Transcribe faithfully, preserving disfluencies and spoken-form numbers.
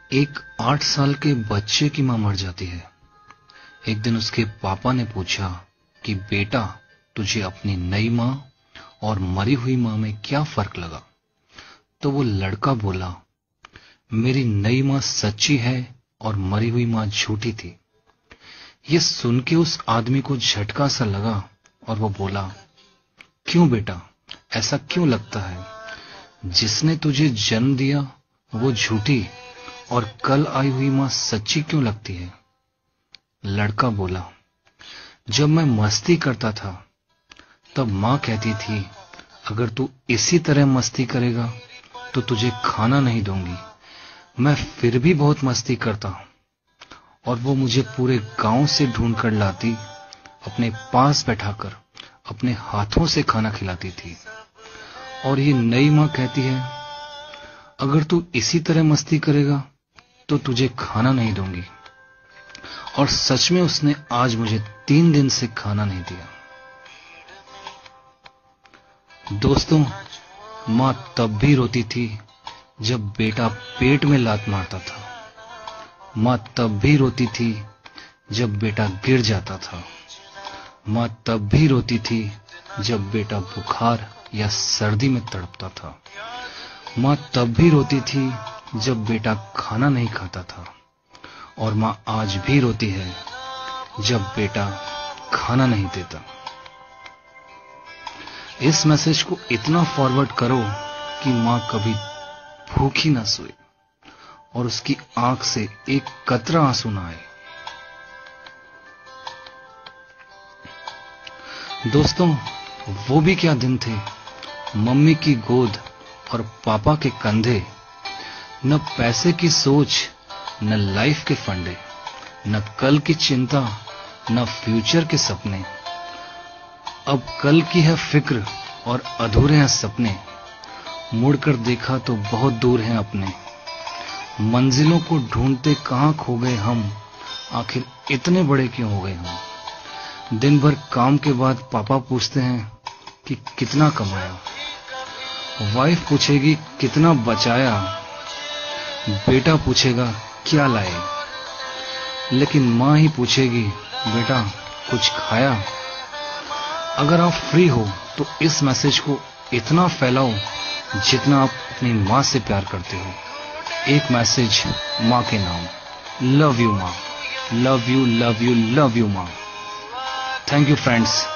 एक आठ साल के बच्चे की मां मर जाती है। एक दिन उसके पापा ने पूछा कि बेटा, तुझे अपनी नई मां और मरी हुई मां में क्या फर्क लगा? तो वो लड़का बोला, मेरी नई मां सच्ची है और मरी हुई मां झूठी थी। ये सुन के उस आदमी को झटका सा लगा और वो बोला, क्यों बेटा, ऐसा क्यों लगता है? जिसने तुझे जन्म दिया वो झूठी और कल आई हुई मां सच्ची क्यों लगती है? लड़का बोला, जब मैं मस्ती करता था तब मां कहती थी, अगर तू इसी तरह मस्ती करेगा तो तुझे खाना नहीं दूंगी। मैं फिर भी बहुत मस्ती करता और वो मुझे पूरे गांव से ढूंढ कर लाती, अपने पास बैठाकर अपने हाथों से खाना खिलाती थी। और ये नई मां कहती है, अगर तू इसी तरह मस्ती करेगा तो तुझे खाना नहीं दूंगी। और सच में उसने आज मुझे तीन दिन से खाना नहीं दिया। दोस्तों, मां तब भी रोती थी जब बेटा पेट में लात मारता था। मां तब भी रोती थी जब बेटा गिर जाता था। मां तब भी रोती थी जब बेटा बुखार या सर्दी में तड़पता था। मां तब भी रोती थी जब बेटा खाना नहीं खाता था। और मां आज भी रोती है जब बेटा खाना नहीं देता। इस मैसेज को इतना फॉरवर्ड करो कि मां कभी भूखी ना सोए और उसकी आंख से एक कतरा आंसू ना आए। दोस्तों, वो भी क्या दिन थे, मम्मी की गोद और पापा के कंधे। न पैसे की सोच, न लाइफ के फंडे, न कल की चिंता, न फ्यूचर के सपने। अब कल की है फिक्र और अधूरे हैं सपने। मुड़कर देखा तो बहुत दूर हैं अपने। मंजिलों को ढूंढते कहां खो गए हम, आखिर इतने बड़े क्यों हो गए हम। दिन भर काम के बाद पापा पूछते हैं कि कितना कमाया। वाइफ पूछेगी कितना बचाया। बेटा पूछेगा क्या लाए। लेकिन मां ही पूछेगी, बेटा कुछ खाया? अगर आप फ्री हो तो इस मैसेज को इतना फैलाओ जितना आप अपनी मां से प्यार करते हो। एक मैसेज मां के नाम। लव यू मां, love you, love you, love you मां। Thank you friends.